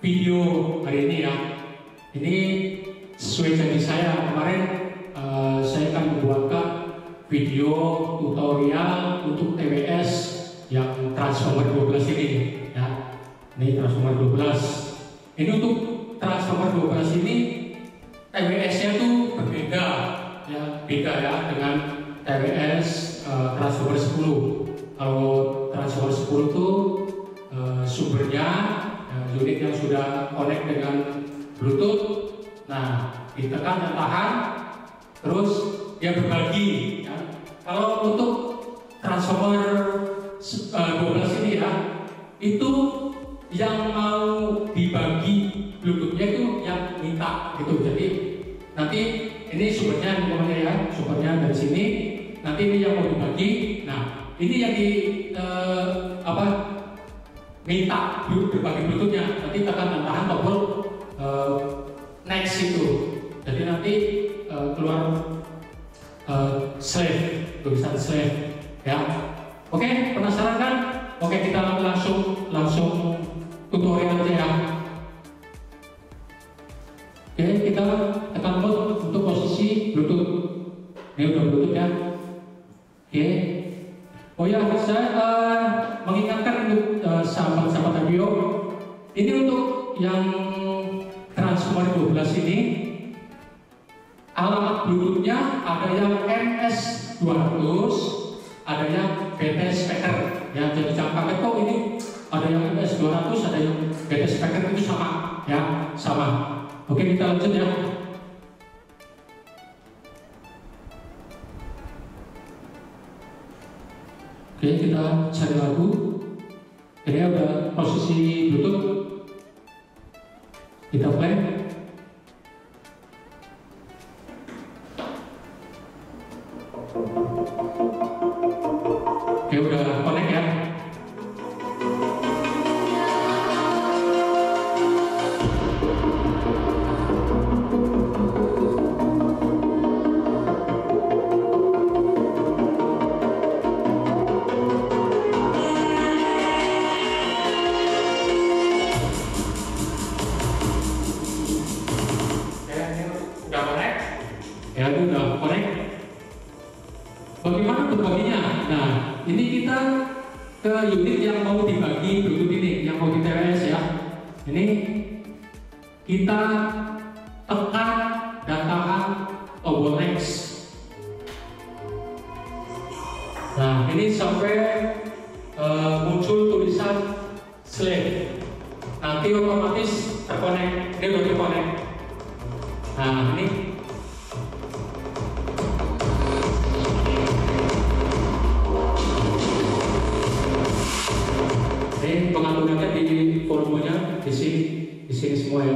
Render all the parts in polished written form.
video hari ini ya. Ini sesuai janji saya kemarin, saya akan membuatkan video tutorial untuk TWS yang transformer 12 ini ya. Ini transformer 12. Ini untuk transformer 12 ini TWS-nya tuh berbeda ya, beda ya dengan TWS transformer 10. Kalau transformer 10 tuh sumbernya unit yang sudah connect dengan Bluetooth. Nah, ditekan dan tahan, terus dia berbagi ya. Kalau untuk transformer 12 ini ya, itu yang mau dibagi Bluetoothnya itu yang minta gitu. Jadi nanti ini sumbernya namanya ya, sumbernya dari sini. Nanti ini yang mau dibagi. Nah, ini yang minta berbagi Bluetoothnya. Nanti tekan dan tahan tombol next itu. Jadi nanti keluar slave, tulisan slave ya. Oke, penasaran kan? Oke, kita langsung tutorial aja ya. Oke, kita tekan mode untuk posisi Bluetooth. Ini udah Bluetooth ya. Oke. Oh ya, saya mengingatkan untuk sahabat-sahabat radio, ini untuk yang transformer 12 ini, alamat Bluetoothnya ada yang MS200, ada yang BT speaker ya. Jadi jangan kaget kok ini ada yang MS200, ada yang BT speaker, itu sama ya, sama. Oke, kita lanjut ya. Oke, kita cari lagu. Ini ada posisi Bluetooth. Kita play. Oke, udah connect ya. Bagaimana berbaginya? Nah, ini kita ke unit yang mau dibagi Bluetooth ini, yang mau di TWS ya. Ini kita tekan dan tahan tombol next. Nah, ini sampai muncul tulisan slave. Nanti otomatis terkonek, dia udah terkonek. Nah, ini pengaturnya di volumenya di sini semua ya.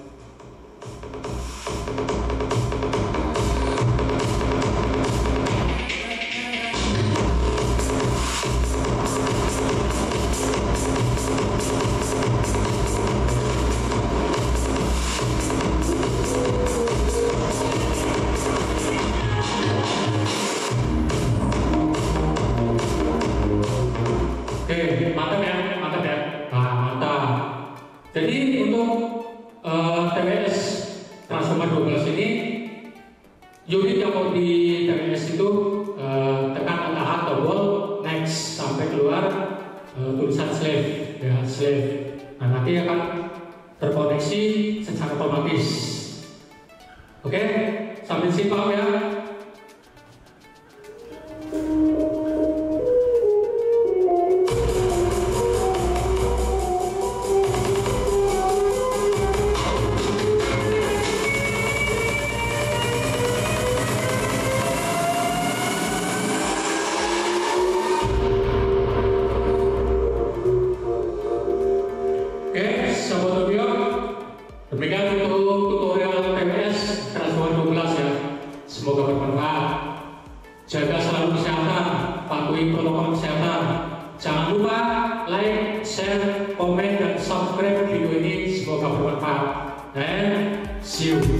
Oke, mantap ya. Nah, mantap. Jadi untuk TWS transformer 12 ini, unit yang mau di TWS itu tekan tahan tombol next sampai keluar tulisan slave ya, slave. Nah, nanti akan terkoneksi secara otomatis. Oke, sampai sini paham ya. Demikian untuk tutorial TWS transformer 12 ya. Semoga bermanfaat. Jaga selalu kesehatan, patuhi protokol kesehatan. Jangan lupa like, share, komen, dan subscribe video ini. Semoga bermanfaat. Dan see you.